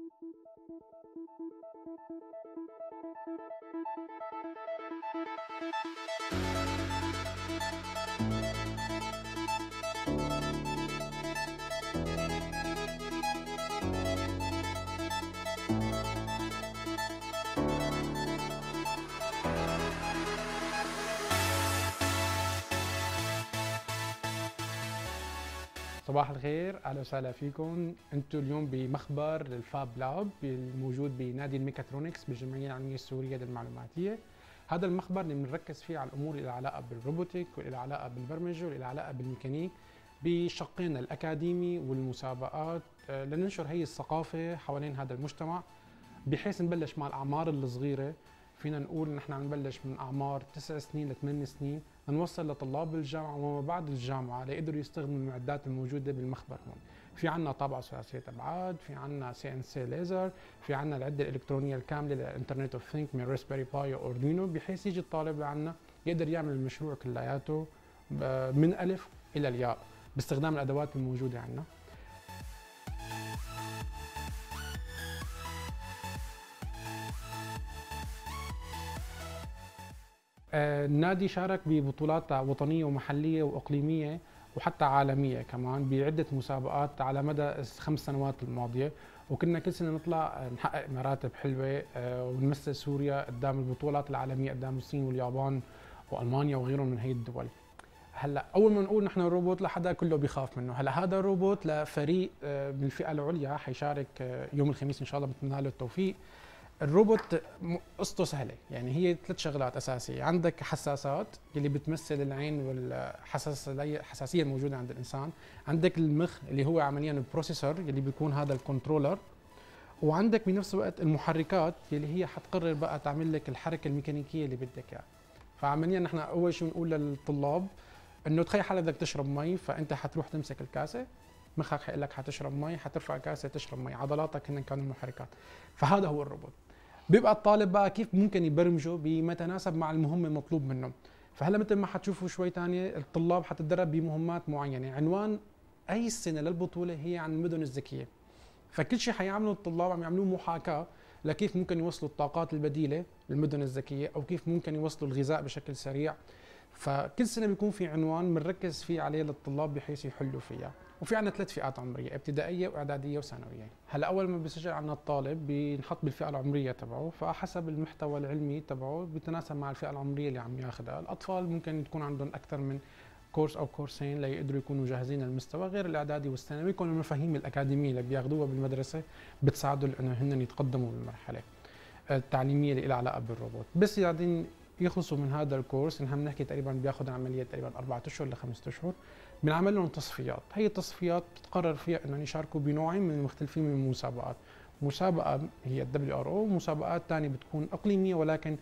صباح الخير، اهلا وسهلا فيكم. انتم اليوم بمخبر الفاب لاب الموجود بنادي الميكاترونكس بالجمعيه العلميه السوريه للمعلوماتيه. هذا المخبر اللي بنركز فيه على الامور اللي علاقه بالروبوتيك واللي علاقه بالبرمجه واللي علاقه بالميكانيك بشقين الاكاديمي والمسابقات، لننشر هي الثقافه حوالين هذا المجتمع، بحيث نبلش مع الاعمار الصغيره. فينا نقول نحن عم نبلش من اعمار 9 سنين ل 8 سنين، لنوصل لطلاب الجامعه وما بعد الجامعه ليقدروا يستخدموا المعدات الموجوده بالمخبر هون. في عندنا طابعه ثلاثيه ابعاد، في عندنا CNC ليزر، في عندنا العده الالكترونيه الكامله للانترنت اوف ثينك من راسبيري باي واردوينو، بحيث يجي الطالب لعنا يقدر يعمل المشروع كلياته من الف الى الياء باستخدام الادوات الموجوده عندنا. النادي شارك ببطولات وطنية ومحلية وإقليمية وحتى عالمية كمان بعدة مسابقات على مدى ال5 سنوات الماضية، وكنا كل سنة نطلع نحقق مراتب حلوة ونمثل سوريا قدام البطولات العالمية قدام الصين واليابان وألمانيا وغيرهم من هي الدول. هلا اول ما نقول نحن الروبوت لحدا كله بيخاف منه. هلا هذا الروبوت لفريق من الفئة العليا حيشارك يوم الخميس ان شاء الله، بتمنى له التوفيق. الروبوت قصته سهله، يعني هي 3 شغلات اساسيه. عندك حساسات اللي بتمثل العين والحساسيه الموجوده عند الانسان، عندك المخ اللي هو عمليا البروسيسور اللي بيكون هذا الكنترولر، وعندك بنفس الوقت المحركات اللي هي حتقرر بقى تعمل لك الحركه الميكانيكيه اللي بدك اياها. فعمليا نحن اول شيء بنقول للطلاب انه تخيل حالك بدك تشرب مي، فانت حتروح تمسك الكاسه، مخك حيقول لك حتشرب مي، حترفع كاسه تشرب مي، عضلاتك هن كانوا المحركات. فهذا هو الروبوت. بيبقى الطالب بقى كيف ممكن يبرمجه بما يتناسب مع المهمه المطلوب منه. فهلا مثل ما حتشوفوا شوي ثانيه الطلاب حتتدرب بمهمات معينه. عنوان اي السنه للبطوله هي عن المدن الذكيه، فكل شيء حيعملوا الطلاب عم يعملوه محاكاه لكيف ممكن يوصلوا الطاقات البديله للمدن الذكيه، او كيف ممكن يوصلوا الغذاء بشكل سريع. فكل سنه بيكون في عنوان بنركز فيه عليه للطلاب بحيث يحلوا فيها. وفي عندنا 3 فئات عمريه، ابتدائيه واعداديه وثانويه. هلا اول ما بيسجل عندنا الطالب بنحط بالفئه العمريه تبعه، فحسب المحتوى العلمي تبعه بيتناسب مع الفئه العمريه اللي عم ياخذها. الاطفال ممكن تكون عندهم اكثر من كورس او كورسين ليقدروا يكونوا جاهزين للمستوى، غير الاعدادي والثانوي يكون المفاهيم الاكاديميه اللي بياخذوها بالمدرسه بتساعدهم انه هن يتقدموا بالمرحله التعليميه اللي لها علاقه بالروبوت. بس بعدين يخلصوا من هذا الكورس، نحن بنحكي تقريبا بياخذ عمليه تقريبا 4 اشهر ل5 اشهر، بنعمل لهم تصفيات. هي التصفيات بتقرر فيها انهم يشاركوا بنوعين من المختلفين من المسابقات. مسابقه هي WRO، ومسابقات ثانيه بتكون اقليميه ولكن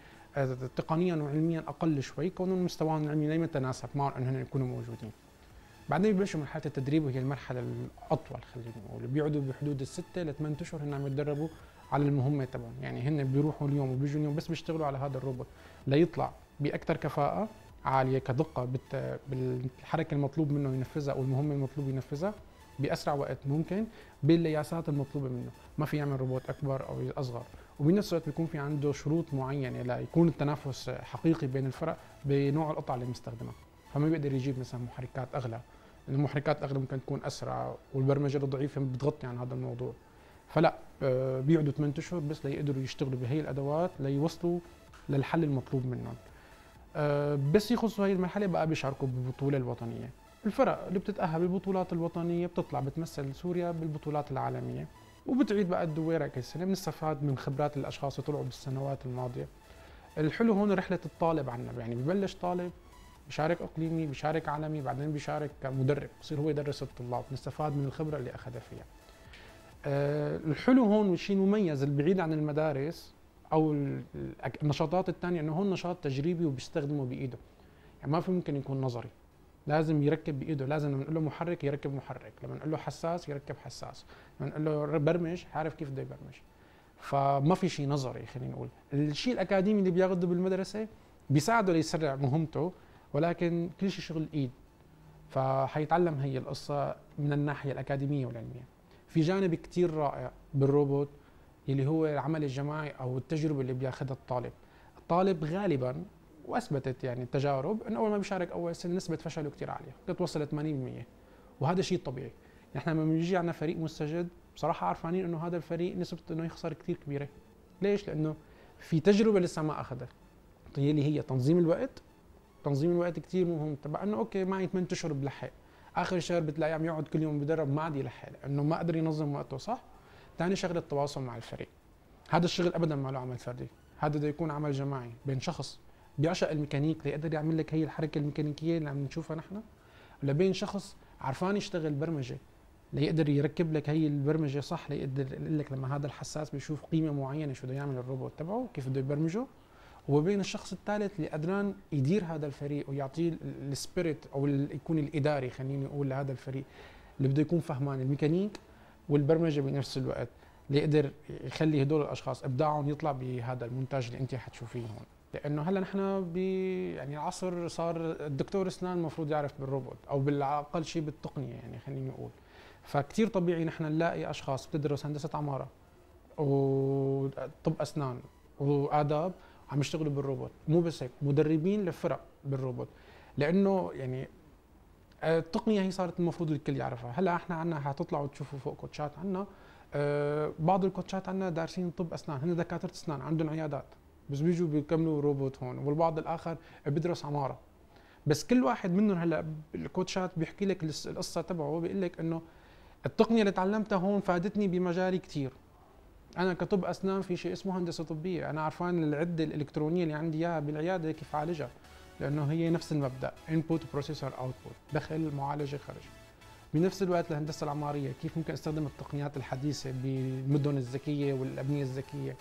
تقنيا وعلميا اقل شوي، كونهم مستواهم العلمي لا يتناسب معهم انهم يكونوا موجودين. بعدين ببلشوا مرحله التدريب، وهي المرحله الاطول خلينا نقول، بيقعدوا بحدود ال6 ل8 اشهر هن عم يتدربوا على المهمه تبعهم. يعني هن بيروحوا اليوم وبيجوا اليوم بس بيشتغلوا على هذا الروبوت ليطلع باكثر كفاءه عاليه كدقه بالحركه المطلوب منه ينفذها او المهمه المطلوب ينفذها باسرع وقت ممكن باللياسات المطلوبه منه. ما في يعمل روبوت اكبر او اصغر، وبنفس الوقت بيكون في عنده شروط معينه ليكون التنافس حقيقي بين الفرق بنوع القطع اللي مستخدمها. فما بيقدر يجيب مثلا محركات اغلى، لان المحركات الاغلى ممكن تكون اسرع والبرمجه الضعيفه بتغطي عن هذا الموضوع. فلا بيقعدوا 8 اشهر بس ليقدروا يشتغلوا بهي الادوات ليوصلوا للحل المطلوب منهم. بس يخصوا هي المرحله بقى بيشاركوا بالبطوله الوطنيه. الفرق اللي بتتاهل بالبطولات الوطنيه بتطلع بتمثل سوريا بالبطولات العالميه، وبتعيد بقى الدويره كل سنه. بنستفاد من خبرات الاشخاص اللي طلعوا بالسنوات الماضيه. الحلو هون رحله الطالب عنا، يعني ببلش طالب بيشارك اقليمي، بيشارك عالمي، بعدين بيشارك كمدرب، بصير هو يدرس الطلاب، نستفاد من الخبره اللي اخذها فيها. الحلو هون والشيء المميز اللي بعيد عن المدارس او النشاطات الثانيه انه هون نشاط تجريبي وبيستخدمه بايده. يعني ما في ممكن يكون نظري، لازم يركب بايده. لازم لما نقول له محرك يركب محرك، لما نقول له حساس يركب حساس، لما نقول له برمج عارف كيف بده يبرمج. فما في شيء نظري. خلينا نقول الشيء الاكاديمي اللي بياخذه بالمدرسه بيساعده ليسرع مهمته، ولكن كل شيء شغل ايد. فحيتعلم هي القصه من الناحيه الاكاديميه والعلميه. في جانب كثير رائع بالروبوت اللي هو العمل الجماعي او التجربه اللي بياخذها الطالب. الطالب غالبا، واثبتت يعني التجارب، انه اول ما بيشارك اول سنه نسبه فشله كثير عاليه، بتوصل 80%. وهذا شيء طبيعي. نحن لما بيجي عندنا فريق مستجد بصراحه عارفانين انه هذا الفريق نسبته انه يخسر كثير كبيره. ليش؟ لانه في تجربه لسه ما اخذها، اللي هي تنظيم الوقت. تنظيم الوقت كثير مهم، تبع انه اوكي معي 8 اشهر بلحق، اخر الشهر بتلاقيه عم يقعد كل يوم بدرب ما عاد يلحق لانه ما قدر ينظم وقته صح. ثاني شغله التواصل مع الفريق. هذا الشغل ابدا ما له عمل فردي، هذا بده يكون عمل جماعي بين شخص بيعشق الميكانيك ليقدر يعمل لك هي الحركه الميكانيكيه اللي عم نشوفها نحن، ولا بين شخص عرفان يشتغل برمجه ليقدر يركب لك هي البرمجه صح، ليقدر يقول لك لما هذا الحساس بيشوف قيمه معينه شو بده يعمل الروبوت تبعه كيف بده يبرمجه. وبين الشخص الثالث اللي قدران يدير هذا الفريق ويعطيه السبيريت او يكون الاداري، خليني اقول، لهذا الفريق اللي بده يكون فهمان الميكانيك والبرمجه بنفس الوقت، ليقدر يخلي هدول الاشخاص ابداعهم يطلع بهذا المنتج اللي انت حتشوفيه هون. لانه هلا نحن يعني العصر صار الدكتور اسنان المفروض يعرف بالروبوت او بالاقل شيء بالتقنيه، يعني خليني اقول. فكتير طبيعي نحن نلاقي اشخاص بتدرس هندسه عماره وطب اسنان واداب عم يشتغلوا بالروبوت، مو بس هيك، مدربين لفرق بالروبوت. لانه يعني التقنيه هي صارت المفروض الكل يعرفها. هلا احنا عندنا حتطلعوا تشوفوا فوق كوتشات عندنا، بعض الكوتشات عندنا دارسين طب اسنان، هن دكاتره اسنان عندهم عيادات بس بيجوا بيكملوا روبوت هون، والبعض الاخر بيدرس عماره. بس كل واحد منهم هلا الكوتشات بيحكي لك القصه تبعه، بيقول لك انه التقنيه اللي تعلمتها هون فادتني بمجالي كثير. انا كطب اسنان في شيء اسمه هندسه طبيه، انا عرفان العده الالكترونيه اللي عندي اياها بالعياده كيف اعالجها، لانه هي نفس المبدا انبوت بروسيسور اوتبوت، دخل معالجه خرج. بنفس الوقت الهندسه العماريه كيف ممكن استخدم التقنيات الحديثه بالمدن الذكيه والابنيه الذكيه.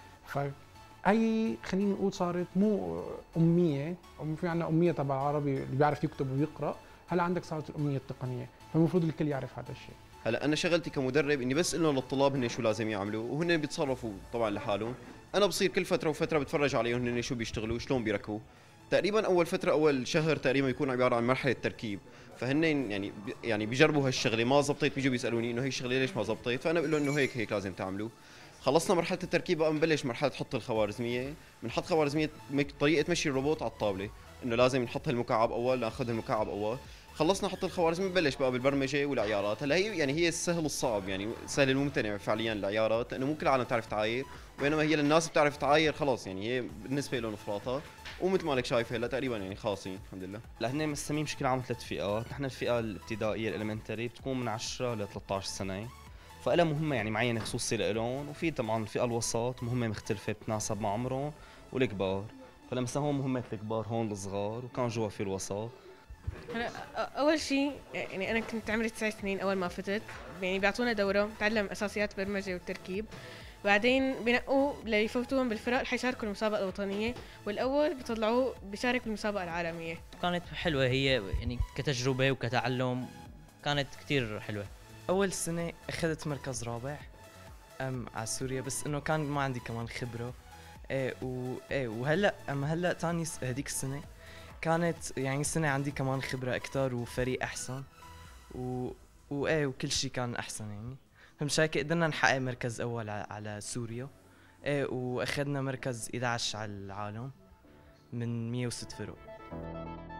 فهي خلينا نقول صارت مو اميه، او في عندنا اميه تبع العربي اللي بيعرف يكتب ويقرا، هلا عندك صارت الاميه التقنيه، فالمفروض الكل يعرف هذا الشيء. هلا انا شغلتي كمدرب اني بس انه للطلاب هن شو لازم يعملوا وهن بيتصرفوا طبعا لحالهم. انا بصير كل فتره وفتره بتفرج عليهم هن شو بيشتغلوا شلون بيركبوا. تقريبا اول فتره اول شهر تقريبا يكون عباره عن مرحله تركيب، فهن يعني بيجربوا هالشغله ما زبطت بيجوا بيسالوني انه هي الشغله ليش ما زبطت، فانا بقول لهم انه هيك لازم تعملوا. خلصنا مرحله التركيب بقى بنبلش مرحله حط الخوارزميه. بنحط خوارزميه طريقه مشي الروبوت على الطاوله، انه لازم نحط المكعب اول، ناخذ المكعب اول. خلصنا نحط الخوارزميه بنبلش بقى بالبرمجه والعيارات. هلا هي يعني هي السهل الصعب، يعني سهل الممتنع فعليا العيارات، لانه مو كل العالم بتعرف تعاير، بينما هي للناس بتعرف تعاير خلاص، يعني هي بالنسبه لهم فراتها. ومثل ما لك شايف هلا تقريبا يعني خاصين الحمد لله. لهن مقسمين بشكل عام ثلاث فئات. نحن الفئه الابتدائيه الالمنتري بتكون من 10 ل 13 سنه، فإلها مهمه يعني معينه خصوصيه لهم. وفي طبعا الفئه الوسط مهمه مختلفه بتناسب مع عمرهم، والكبار. فلمسا هون مهمه الكبار، هون الصغار، وكان جوا في الوسط. هلا اول شيء يعني انا كنت عمري 9 سنين اول ما فتت، يعني بيعطونا دوره نتعلم اساسيات البرمجه والتركيب، بعدين بنقوا ليفوتوهم بالفرق اللي حيشاركوا المسابقه الوطنيه، والاول بيطلعوه بيشارك بالمسابقه العالميه. كانت حلوه هي يعني كتجربه وكتعلم، كانت كتير حلوه. اول سنه اخذت مركز رابع على سوريا، بس انه كان ما عندي كمان خبره. وهلا هلا ثاني هذيك السنه كانت يعني السنه عندي كمان خبره اكثر وفريق احسن وكل شيء كان احسن يعني. فمشان قدرنا نحقق مركز اول على سوريا. واخذنا مركز 11 على العالم من 106 فرق.